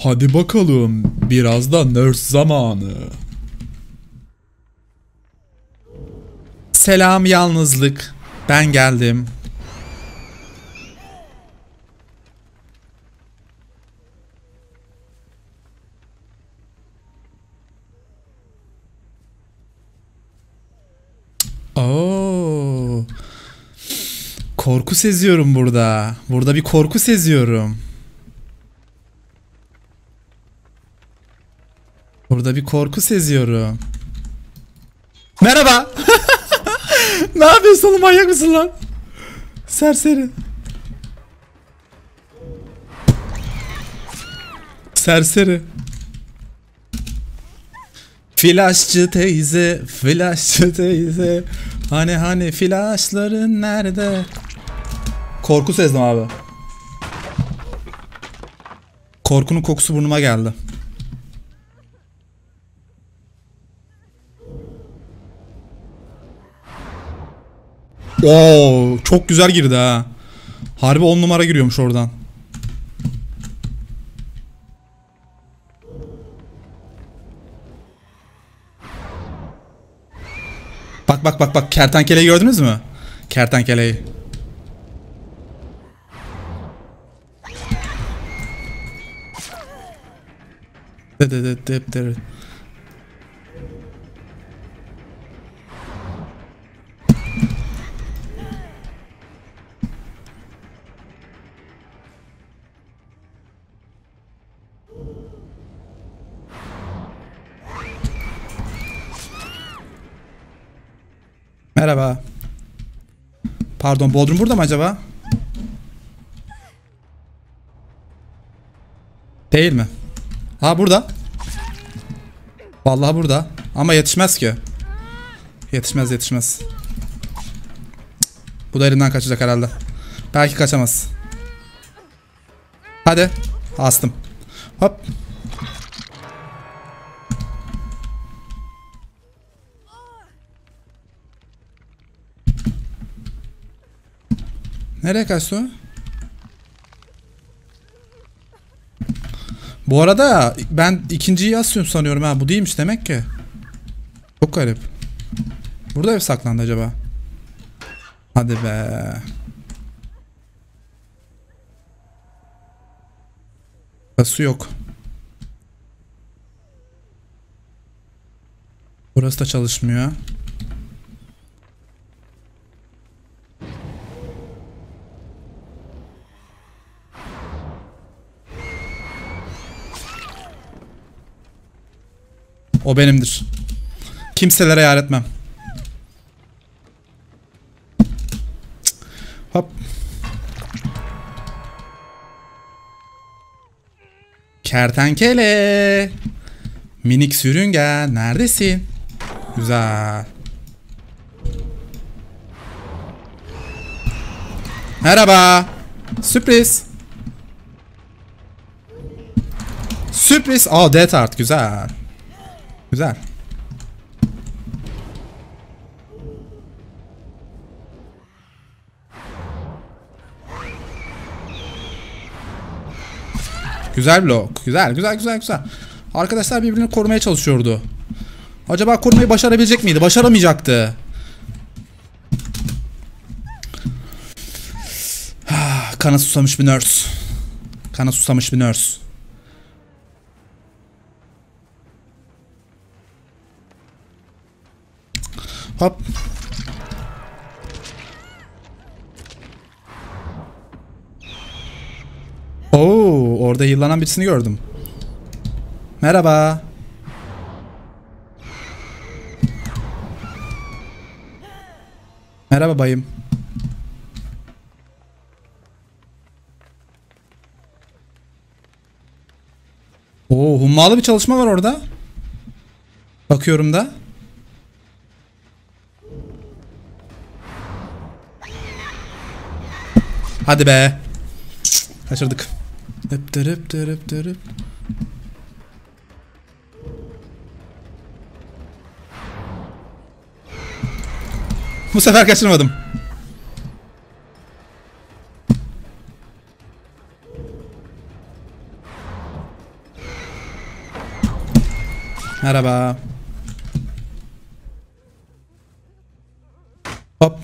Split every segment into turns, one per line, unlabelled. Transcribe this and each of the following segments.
Hadi bakalım, biraz da nurse zamanı. Selam yalnızlık, ben geldim. Oo. Korku seziyorum burada. Burada bir korku seziyorum. Burada bir korku seziyorum. Merhaba. Ne yapıyorsun oğlum, manyak mısın lan? Serseri. Serseri. Flaşçı teyze, flaşçı teyze. Hani flaşların nerede? Korku sezdim abi. Korkunun kokusu burnuma geldi. Oo, çok güzel girdi ha. Harbi 10 numara giriyormuş oradan. Bak kertenkeleyi gördünüz mü? Kertenkeleyi. Merhaba. Pardon, Bodrum burada mı acaba? Değil mi? Ha, burada. Vallahi burada. Ama yetişmez ki. Yetişmez. Bu da elinden kaçacak herhalde. Belki kaçamaz. Hadi. Astım. Hop. Nereye kaçtı o? Bu arada ben ikinciyi asıyorum sanıyorum ha. Bu değilmiş demek ki. Çok garip. Burada ev saklandı acaba? Hadi be. Su yok. Burası da çalışmıyor. O benimdir. Kimselere yar etmem. Hop. Kertenkele. Minik sürüngen. Neredesin? Güzel. Merhaba. Sürpriz. Sürpriz. Aa, Death Art. Güzel. Güzel. Güzel blok. Güzel. Arkadaşlar birbirini korumaya çalışıyordu. Acaba korumayı başarabilecek miydi? Başaramayacaktı. Kana susamış bir nurse. Hop. Oo, orada yıllanan birisini gördüm. Merhaba. Merhaba bayım. Oo, hummalı bir çalışma var orada. Bakıyorum da. Hadi be. Kaçırdık. Dırıp. Bu sefer kaçırmadım. Merhaba. Hop.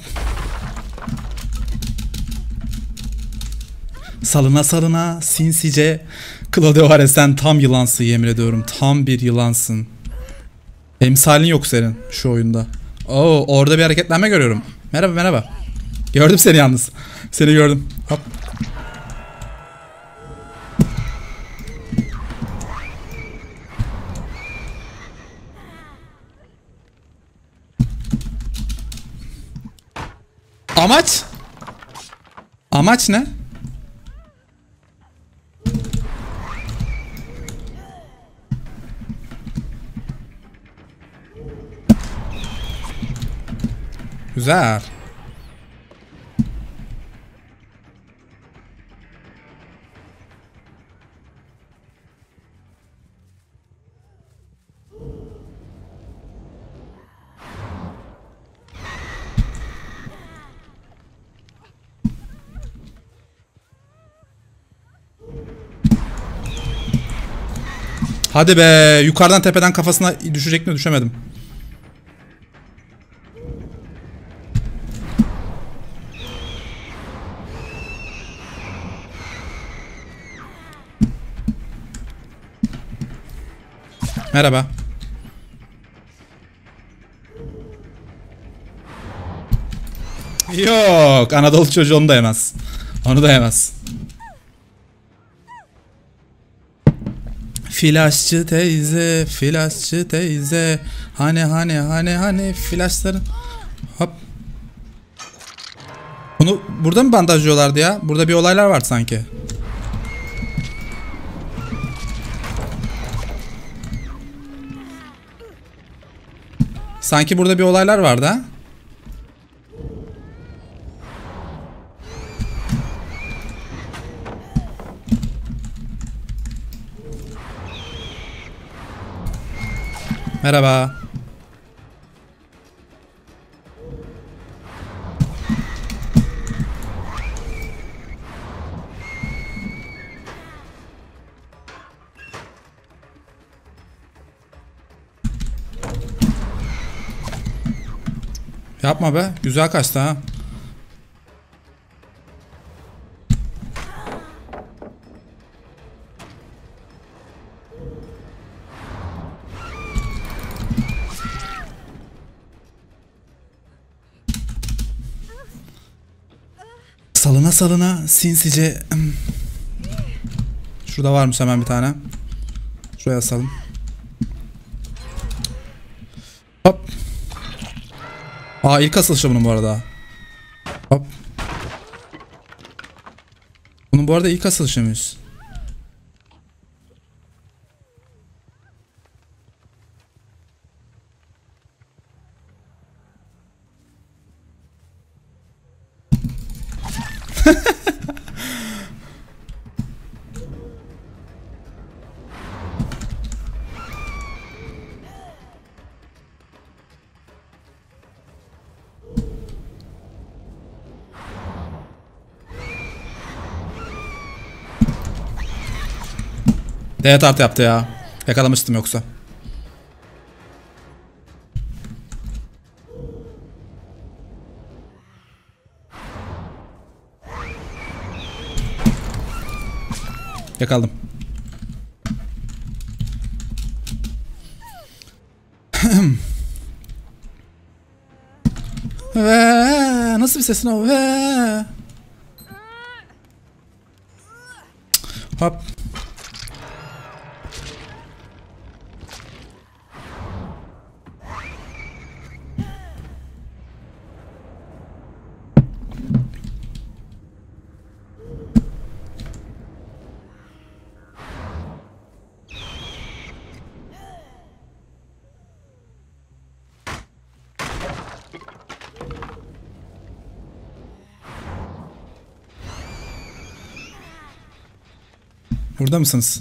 Salına salına sinsice. Claudio var ya, sen tam yılansın, yemin ediyorum. Tam bir yılansın. Emsalin yok senin şu oyunda. Oo, orada bir hareketlenme görüyorum. Merhaba merhaba. Gördüm seni yalnız. Seni gördüm. Hop. Amaç? Amaç ne? Güzel. Hadi be, yukarıdan tepeden kafasına düşecek mi, düşemedim. Merhaba. Yok, Anadolu çocuğu onu da yemez. Onu da yemez. Flaşçı teyze, flaşçı teyze. Hani flaşların. Hop. Bunu burada mı bandajlıyorlardı ya? Burada bir olaylar var sanki. Sanki burada bir olaylar vardı ha? Merhaba. Yapma be. Güzel kaçtı ha. Salına salına sinsice. Şurada varmış hemen bir tane. Şuraya asalım. Hop. Aa, ilk asılışı bunun bu arada. Hop. Bunun bu arada ilk asılışıymış. Evet, artı yaptı ya. Yakalamıştım yoksa. Yakaladım. Ve nasıl bir sesin o? Ve hop. Burada mısınız?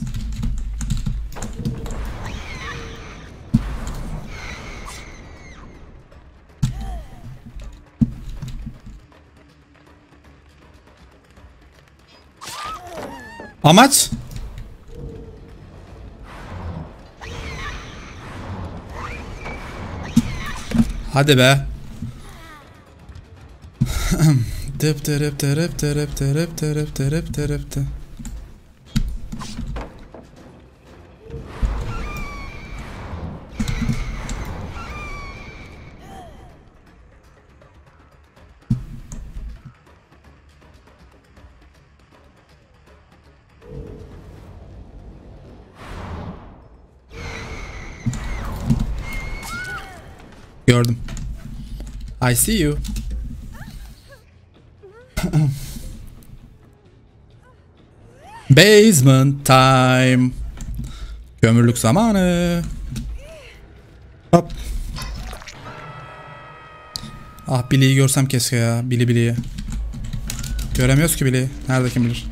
Amaç? Hadi be. Dep terep terep terep terep terep terep terep te. Gördüm. I see you. Basement time. Kömürlük zamanı. Hop. Ah, Billy'yi görsem keşke ya. Billy'yi. Göremiyoruz ki Billy'yi. Nerede kim bilir.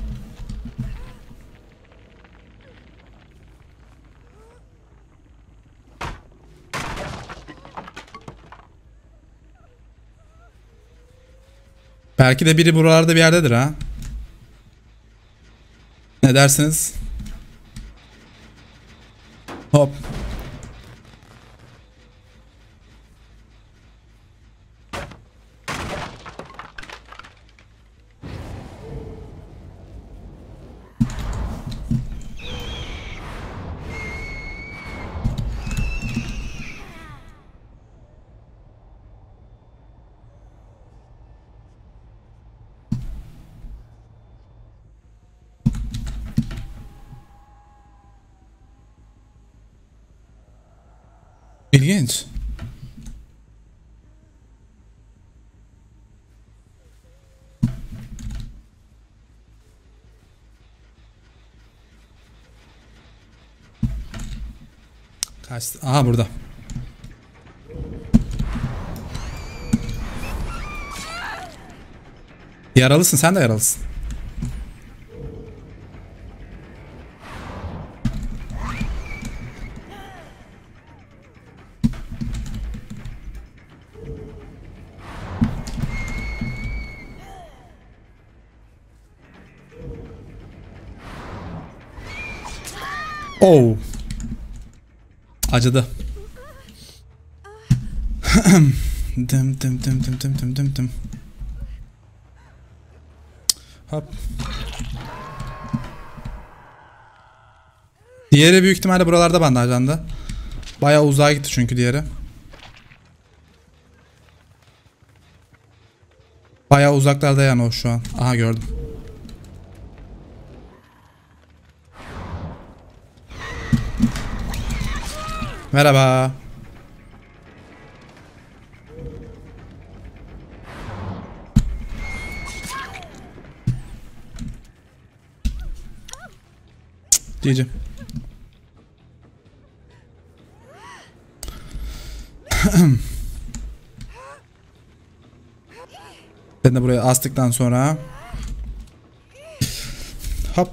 Belki de biri buralarda bir yerdedir ha. Ne dersiniz? Hop. İlginç. Kaçtı. Aha, burada. Yaralısın, sen de yaralısın. Oh. Acıdı. Dım dım dım dım dım dım dım dım. Hop. Diğeri büyük ihtimalle buralarda bandajlandı. Bayağı uzağa gitti çünkü diğeri. Bayağı uzaklarda yani o şu an. Aha, gördüm. Merhaba. GG. Ben de buraya astıktan sonra hop.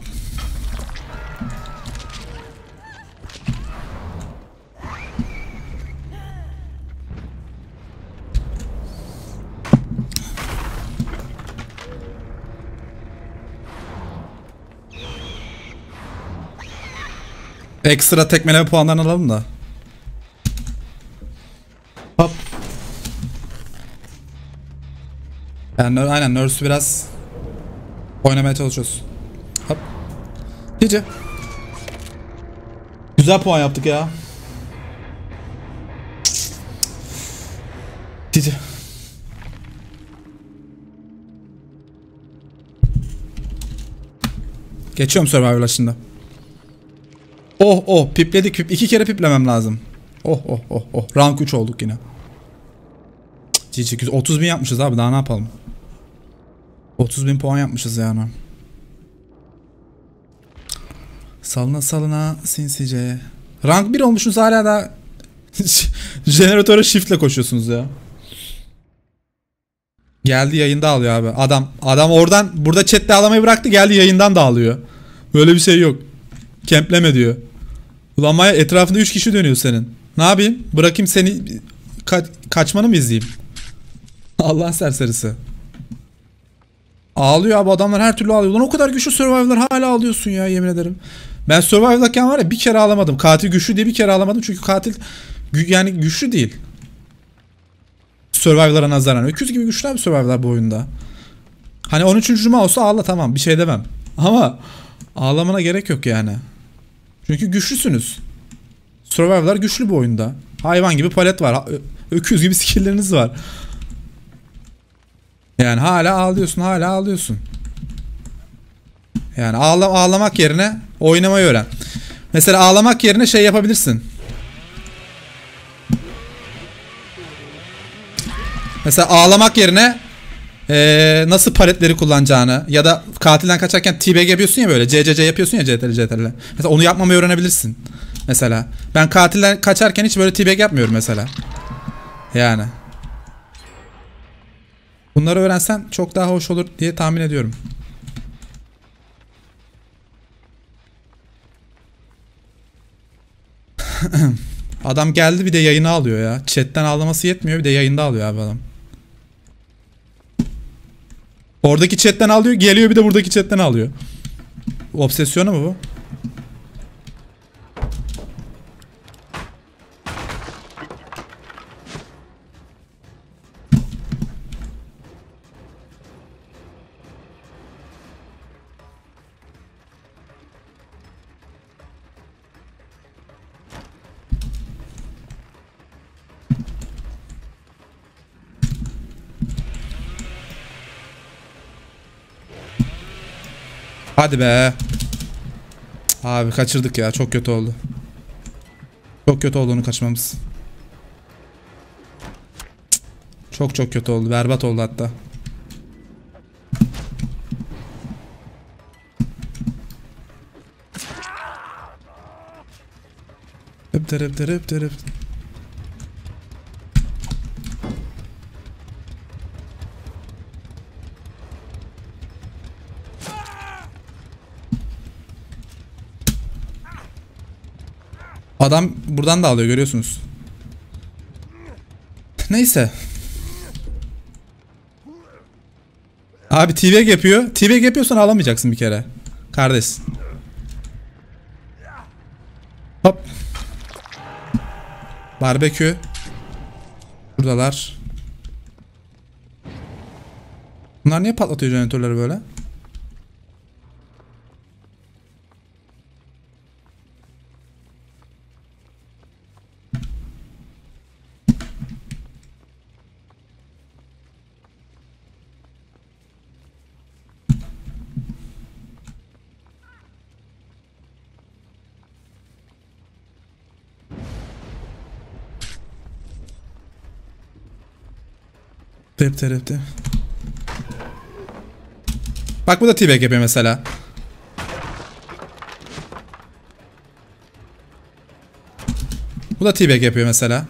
Ekstra tekmeleme puanlarını alalım da. Hop. Yani aynen Nurse'ü biraz oynamaya çalışıyoruz. Hop. Hiç. Güzel puan yaptık ya. Hiç. Geçiyorum Survivor'la şimdi. Oh oh, pipledik pip. 2 kere piplemem lazım. Oh oh oh oh. Rank 3 olduk yine. GG. 30.000 yapmışız abi, daha ne yapalım. 30.000 puan yapmışız yani. Salına salına sinsice. Rank 1 olmuşsunuz hala da jeneratöre shiftle koşuyorsunuz ya. Geldi yayında alıyor abi. Adam oradan, burada chatte ağlamayı bıraktı, geldi yayından da alıyor. Böyle bir şey yok. Kempleme diyor. Ulan Maya, etrafında 3 kişi dönüyor senin. Ne yapayım? Bırakayım seni kaçmanı mı izleyeyim? Allah'ın serserisi. Ağlıyor abi, adamlar her türlü ağlıyor. Ulan o kadar güçlü Survivor'lar hala ağlıyorsun ya, yemin ederim. Ben Survivor'dayken var ya, bir kere ağlamadım. Katil güçlü diye bir kere ağlamadım çünkü katil yani güçlü değil. Survivor'lara nazaran. Öküz gibi güçlü bir Survivor'lar bu oyunda. Hani 13. cuma olsa ağla, tamam, bir şey demem. Ama ağlamana gerek yok yani. Çünkü güçlüsünüz. Survivor'lar güçlü bu oyunda. Hayvan gibi palet var. Öküz gibi skill'leriniz var. Yani hala ağlıyorsun, hala ağlıyorsun. Yani ağlamak yerine oynamayı öğren. Mesela ağlamak yerine şey yapabilirsin. Mesela ağlamak yerine nasıl paletleri kullanacağını ya da katilden kaçarken teabag yapıyorsun ya, böyle CCC yapıyorsun ya, CTRL. Mesela onu yapmamayı öğrenebilirsin. Mesela ben katilden kaçarken hiç böyle teabag yapmıyorum mesela. Yani bunları öğrensen çok daha hoş olur diye tahmin ediyorum. Adam geldi bir de yayını alıyor ya. Chat'ten ağlaması yetmiyor, bir de yayında alıyor abi adam. Oradaki chat'ten alıyor, geliyor bir de buradaki chat'ten alıyor. Obsesyonu mu bu? Hadi be. Abi kaçırdık ya, çok kötü oldu. Çok kötü olduğunu kaçmamız. Çok kötü oldu, berbat oldu hatta. Hıp. Adam buradan da alıyor, görüyorsunuz. Neyse. Abi teabag yapıyor. Teabag yapıyorsan ağlamayacaksın bir kere. Kardeş. Hop. Barbekü. Buradalar. Bunlar niye patlatıyor jeneratörleri böyle? Tep. Bak bu da teabag yapıyor mesela. Bu da teabag yapıyor mesela.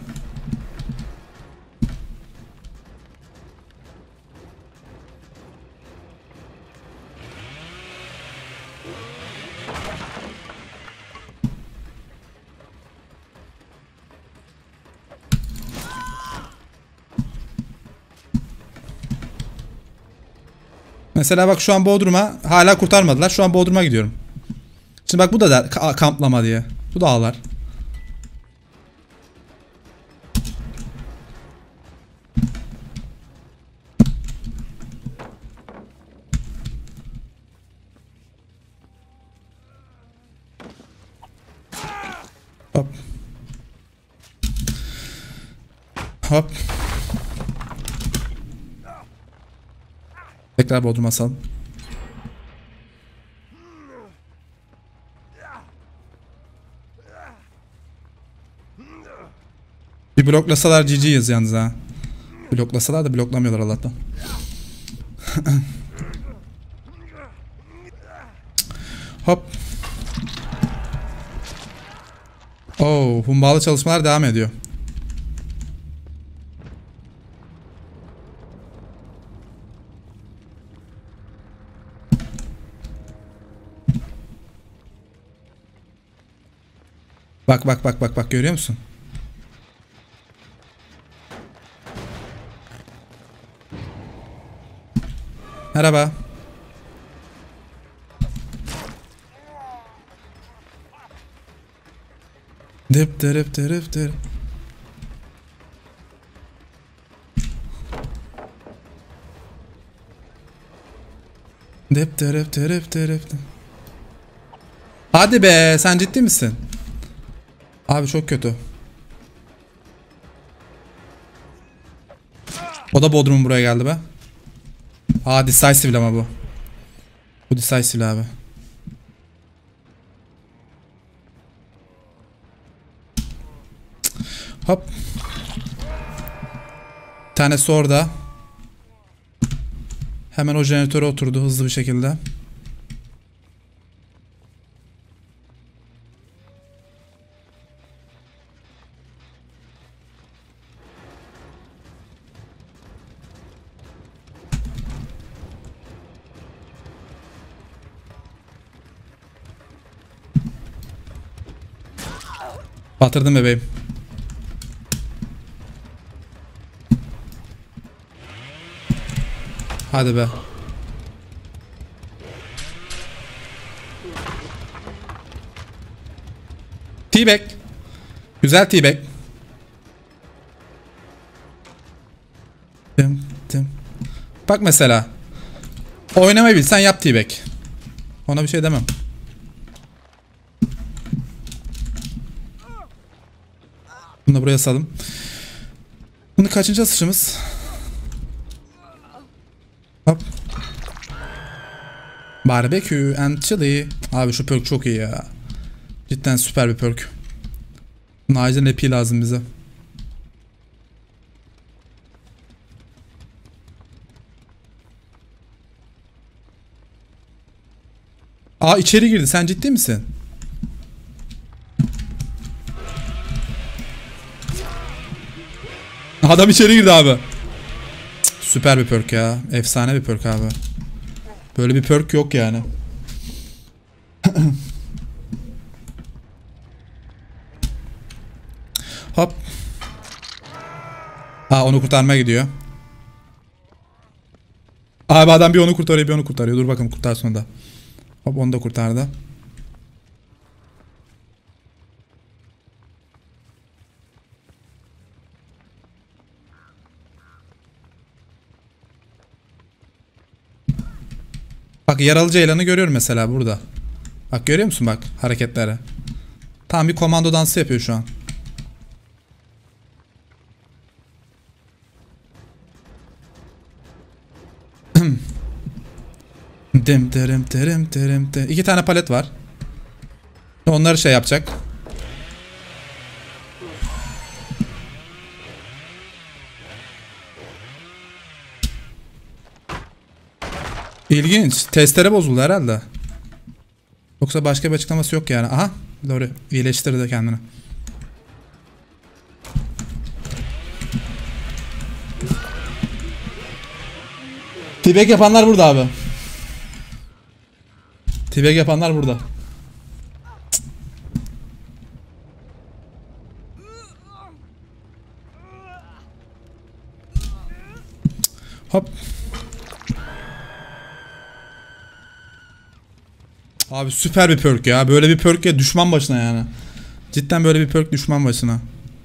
Mesela bak şu an Bodrum'a hala kurtarmadılar. Şu an Bodrum'a gidiyorum. Şimdi bak bu da der kamplama diye. Bu da ağlar. Hop. Hop. Tekrar Bodrum'a sal. Bir bloklasalar GG'yiz yalnız ha. Bloklasalar da bloklamıyorlar Allah'tan. Hop. Oo, hummalı çalışmalar devam ediyor. Bak görüyor musun? Merhaba. Dip. Dep derep derep derep. Hadi be, sen ciddi misin? Abi çok kötü. O da Bodrum buraya geldi be. Aa, decisive ama bu. Bu decisive abi. Hop. Bir tanesi orada. Hemen o jeneratöre oturdu hızlı bir şekilde. Batırdım bebeğim. Hadi be. T-Bag. Güzel T-Bag. Bak mesela. Oynamayı bilsen yap T-Bag. Ona bir şey demem. Bunu da buraya salım. Bunu kaçıncı asışımız? Hop. Barbecue and chili. Abi şu perk çok iyi ya. Cidden süper bir perk. Acilen epi lazım bize. Aa, içeri girdi. Sen ciddi misin? Adam içeri girdi abi. Süper bir perk ya. Efsane bir perk abi. Böyle bir perk yok yani. Hop. Aa, onu kurtarmaya gidiyor. Abi adam bir onu kurtarıyor, bir onu kurtarıyor. Dur bakalım kurtar sonunda. Hop, onu da kurtardı. Bak, yaralı ceylanı görüyorum mesela burada. Bak, görüyor musun bak hareketleri. Tam bir komando dansı yapıyor şu an. Dim derim derim derim de. 2 tane palet var. Onları şey yapacak. İlginç. Testere bozuldu herhalde. Yoksa başka bir açıklaması yok yani. Aha. Doğru. İyileştirdi kendini. T-Bag yapanlar burada abi. T-Bag yapanlar burada. Hop. Abi süper bir perk ya. Böyle bir perk ya, düşman başına yani. Cidden böyle bir perk düşman başına.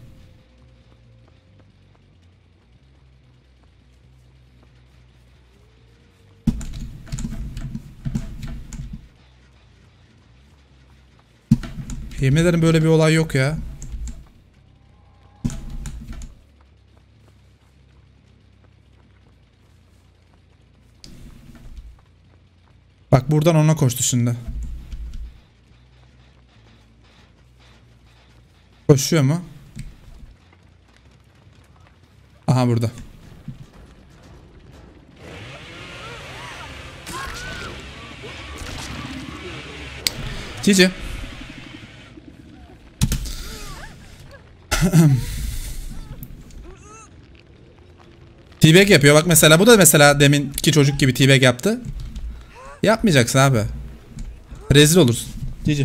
Yemin ederim böyle bir olay yok ya. Bak, buradan ona koştu şimdi. Koşuyor mu? Aha, burada. Cici. T-Bag yapıyor. Bak mesela bu da mesela deminki çocuk gibi T-Bag yaptı. Yapmayacaksın abi. Rezil olursun. Cici.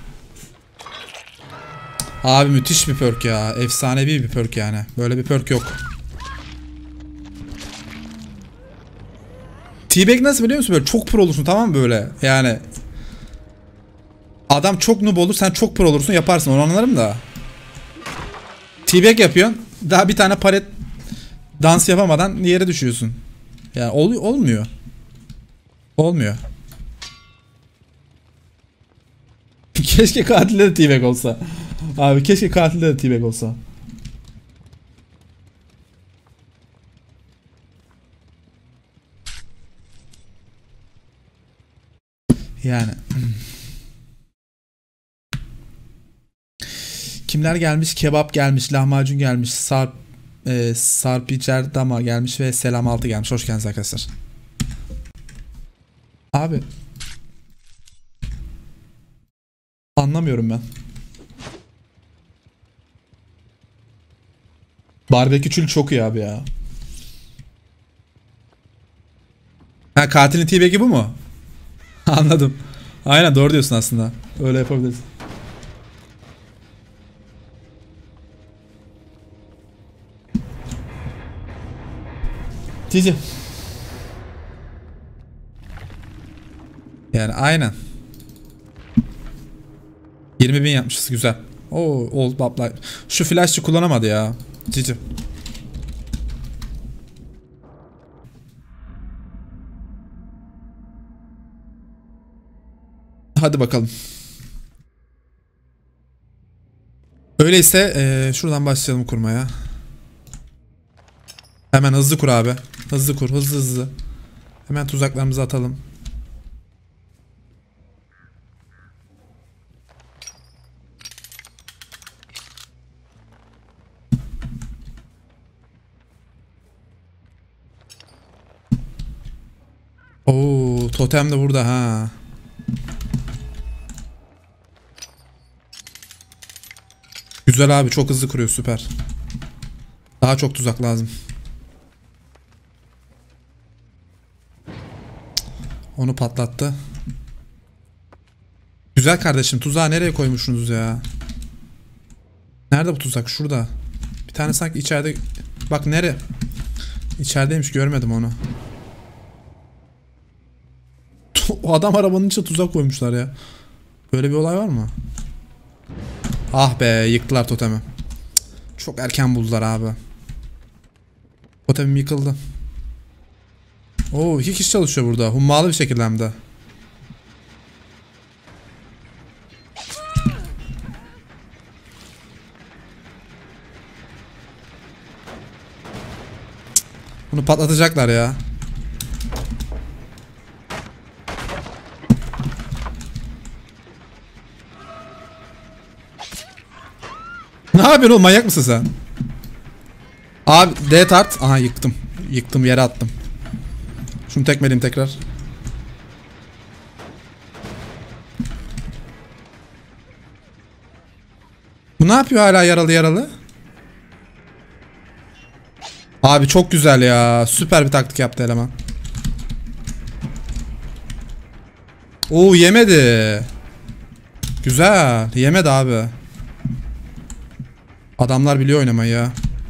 Abi müthiş bir perk ya. Efsanevi bir perk yani. Böyle bir perk yok. T-Bag nasıl biliyor musun? Böyle çok pro olursun, tamam mı böyle? Yani adam çok noob olur, sen çok pro olursun, yaparsın. Onu anlarım da. T-Bag yapıyorsun. Daha bir tane palet dans yapamadan yere düşüyorsun. Yani olmuyor. Olmuyor. Keşke katilde de T-Bag olsa. Abi keşke katilde de T-Bag olsa. Yani. Kimler gelmiş? Kebap gelmiş, lahmacun gelmiş, Sarpicer Dama gelmiş ve Selam Altı gelmiş. Hoş geldiniz arkadaşlar. Abi. Anlamıyorum ben. Barbeküçül çok iyi abi ya. Ha, katilin T-Bag'i bu mu? Anladım. Aynen, doğru diyorsun aslında. Öyle yapabiliriz. Cici. Yani aynen. 20.000 yapmışız, güzel. Oo, old bablar. Şu flash'ı kullanamadı ya. Cici. Hadi bakalım. Öyleyse şuradan başlayalım kurmaya. Hemen hızlı kur abi. Hızlı kur, hızlı hızlı. Hemen tuzaklarımızı atalım. Oo, totem de burada ha. Güzel abi, çok hızlı kuruyor, süper. Daha çok tuzak lazım. Onu patlattı. Güzel kardeşim, tuzağı nereye koymuşsunuz ya? Nerede bu tuzak? Şurada. Bir tane sanki içeride. Bak nere? İçerideymiş, görmedim onu. O adam arabanın içine tuzak koymuşlar ya. Böyle bir olay var mı? Ah be, yıktılar totemi. Çok erken buldular abi. Totemim yıkıldı. Oo, 2 kişi çalışıyor burada. Hummalı bir şekilde hem de. Bunu patlatacaklar ya. Ne yapıyorsun oğlum, manyak mısın sen? Abi D tart. Aha, yıktım. Yıktım, yere attım. Şunu tekmeleyim tekrar. Bu ne yapıyor hala, yaralı yaralı? Abi çok güzel ya. Süper bir taktik yaptı eleman. Oo, yemedi. Güzel. Yemedi abi. Adamlar biliyor oynamayı ya.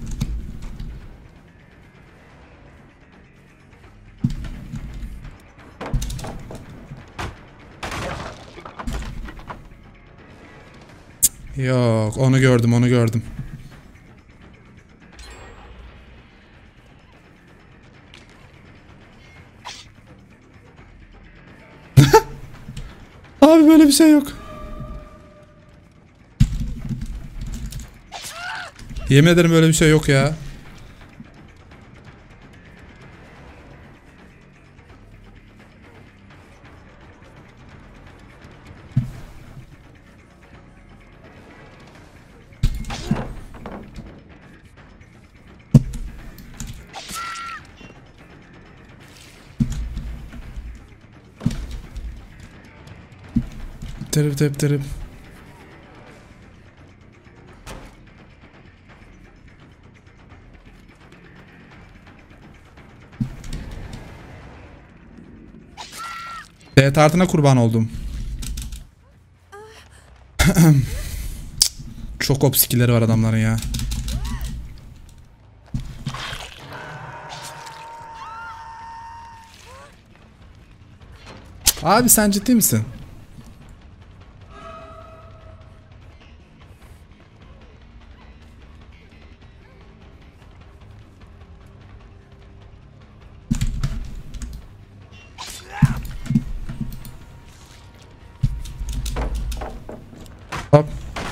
Yok, onu gördüm, onu gördüm. Abi böyle bir şey yok. Yemin ederim böyle bir şey yok ya. Terip terip terip. D tartına kurban oldum. Çok op skill'leri var adamların ya. Abi sen ciddi misin? Hop.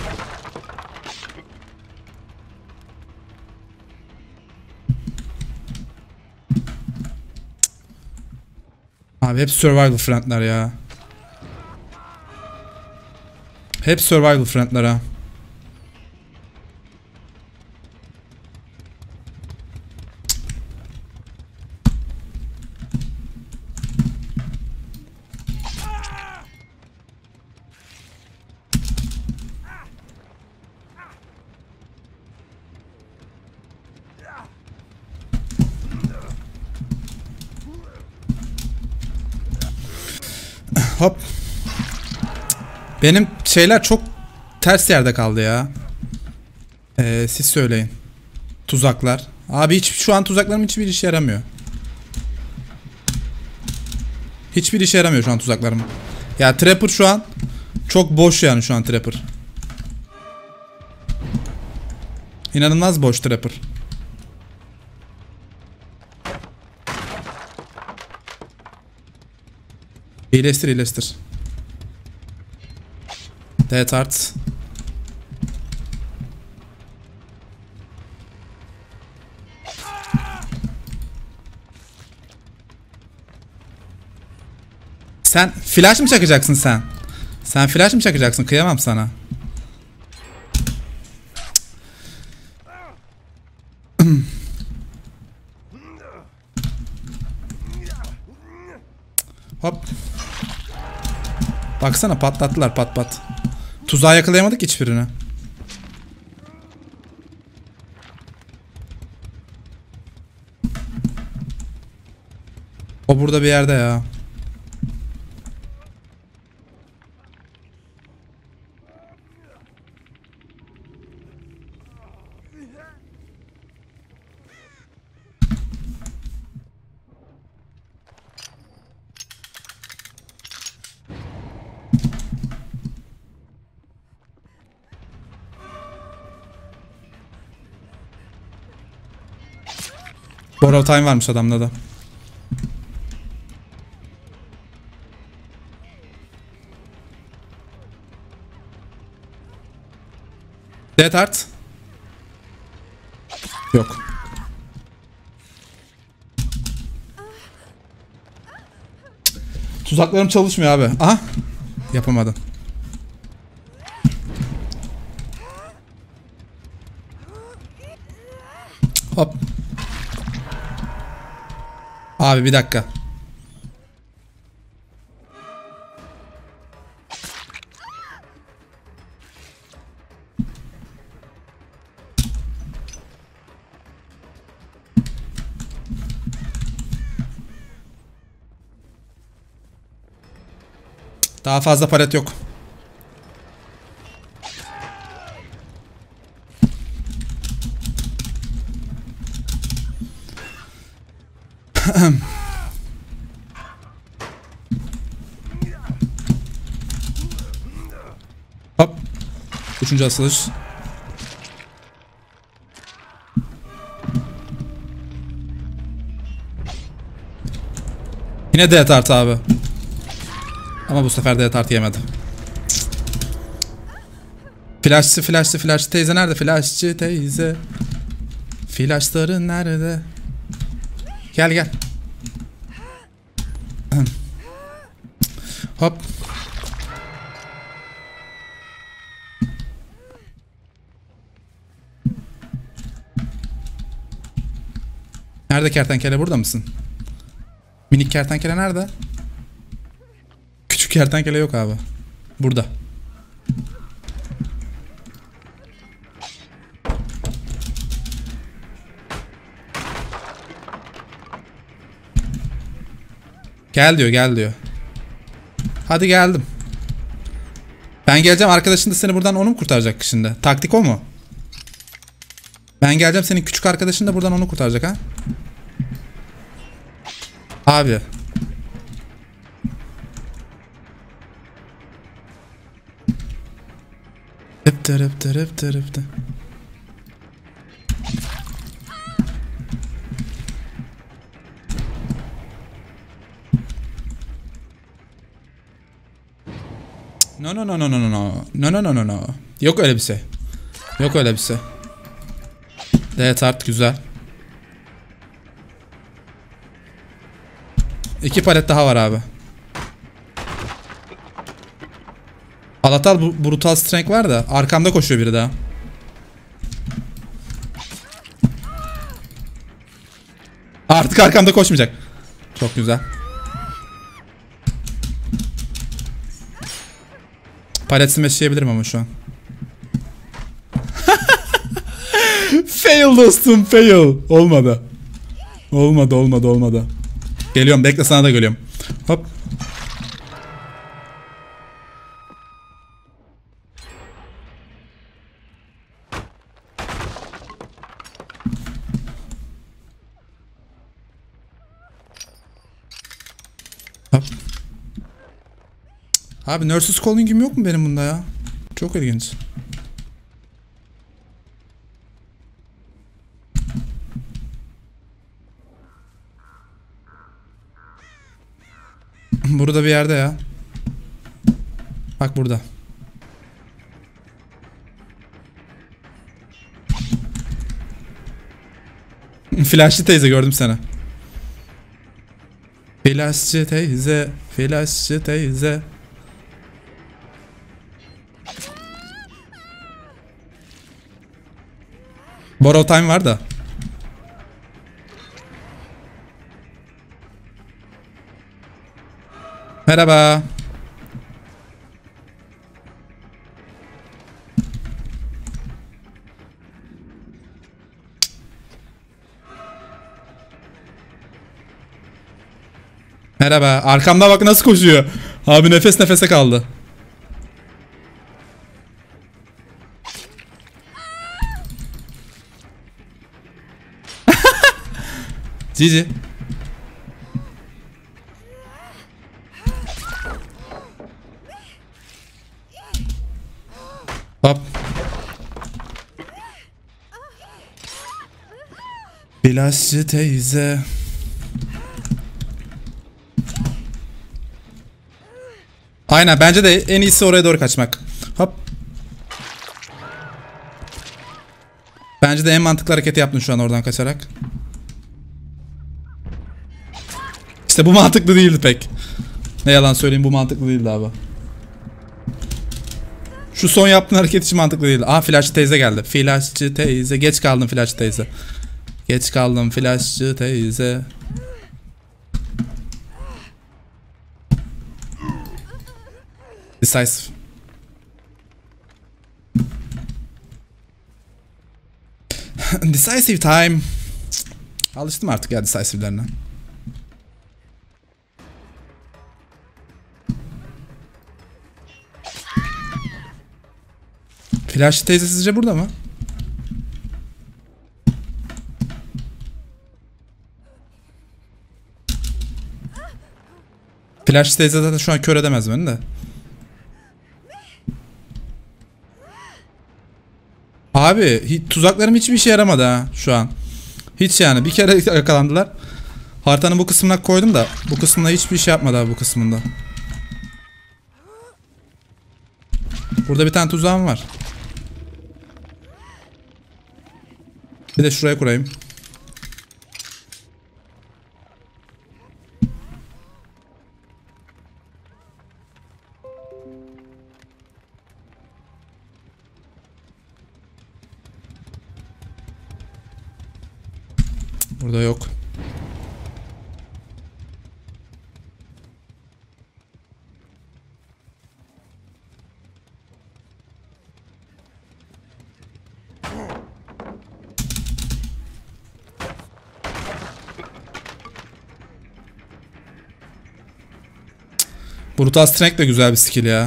Abi hep survival friendler ya. Hep survival friendler ha. Hop. Benim şeyler çok ters yerde kaldı ya. Siz söyleyin. Tuzaklar. Abi hiç şu an tuzaklarım hiçbir işe yaramıyor. Hiçbir işe yaramıyor şu an tuzaklarım. Ya Trapper şu an çok boş yani şu an Trapper. İnanılmaz boş Trapper. İyileştir iyileştir. Death Art. Sen flash mı çakacaksın sen? Sen flash mı çakacaksın? Kıyamam sana. Hop. Baksana patlattılar pat pat. Tuzağı yakalayamadık hiçbirini. O burada bir yerde ya. Borrow time varmış adamda da. Death Art. Yok. Tuzaklarım çalışmıyor abi. Aha. Yapamadım. Hop. Abi bir dakika. Daha fazla palet yok. Hop. Üçüncü asılış. Yine Death Art abi. Ama bu sefer Death Art yemedi. Flashçı teyze nerede? Flashçı teyze. Flashların nerede? Gel gel. Hop. Nerede kertenkele, burada mısın? Minik kertenkele nerede? Küçük kertenkele yok abi. Burada. Gel diyor, gel diyor. Hadi geldim. Ben geleceğim, arkadaşın da seni buradan, onu mu kurtaracak şimdi? Taktik o mu? Ben geleceğim, senin küçük arkadaşın da buradan onu kurtaracak ha? Abi. Rıptı. No no no no no no no. No no no no no. Yok öyle bir şey. Yok öyle bir şey. Evet art güzel. 2 palet daha var abi. Palatal brutal strength var da arkamda koşuyor biri daha. Artık arkamda koşmayacak. Çok güzel. Palet smash ama şu an. Fail dostum fail. Olmadı. Olmadı. Geliyorum bekle sana da geliyorum. Hop. Hop. Abi Nurse's Calling'im yok mu benim bunda ya? Çok ilginç. Burada bir yerde ya. Bak burada. Flashçı teyze gördüm seni. Flashçı teyze. Borrow time var da. Merhaba. Merhaba. Arkamda bak nasıl koşuyor. Abi nefes nefese kaldı. Cici. Hop. Bilaşçı teyze. Aynen bence de en iyisi oraya doğru kaçmak. Hop. Bence de en mantıklı hareketi yaptın şu an oradan kaçarak. İşte bu mantıklı değildi pek. Ne yalan söyleyeyim bu mantıklı değildi abi. Şu son yaptığın hareket hiç mantıklı değildi. Aa flashçı teyze geldi. Flashçı teyze. Geç kaldım flashçı teyze. Geç kaldım flashçı teyze. Decisive. Decisive time. Alıştım artık ya decisive'lerine. Flashçı teyze sizce burada mı? Flashçı teyze zaten şu an kör edemez beni de. Abi tuzaklarım hiçbir işe yaramadı ha şu an. Hiç yani bir kere yakalandılar. Haritanın bu kısmına koydum da bu kısmında hiçbir şey yapmadı abi bu kısmında. Burada bir tane tuzağım var. Bir de şuraya kurayım. Burada yok. Brutal Strength de güzel bir skill ya.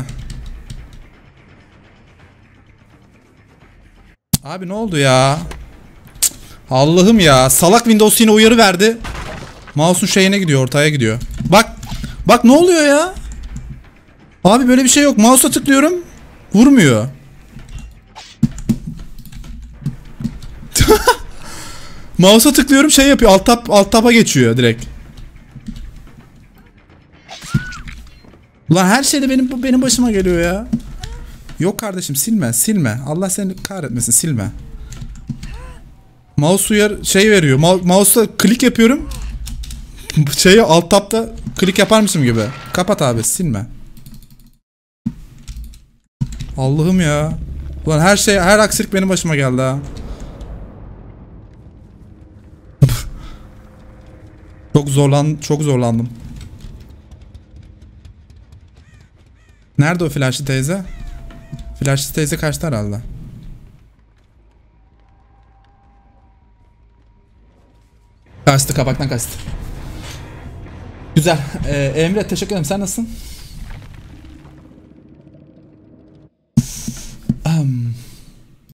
Abi ne oldu ya? Allah'ım ya. Salak Windows yine uyarı verdi. Mouse'un şeyine gidiyor, ortaya gidiyor. Bak. Bak ne oluyor ya? Abi böyle bir şey yok. Mouse'a tıklıyorum. Vurmuyor. Mouse'a tıklıyorum şey yapıyor. Alt tab'a geçiyor direkt. Ulan her şey de benim başıma geliyor ya. Yok kardeşim, silme. Allah seni kahretmesin, silme. Mouse şey veriyor. Mouse'la klik yapıyorum. Alt tab'da klik yaparmışım gibi. Kapat abi, silme. Allah'ım ya. Ulan her aksilik benim başıma geldi ha. Çok zorlandım. Nerede o flashlı teyze? Flashlı teyze kaçtı herhalde. Kaçtı, kapaktan kaçtı. Güzel. Emre, teşekkür ederim. Sen nasılsın?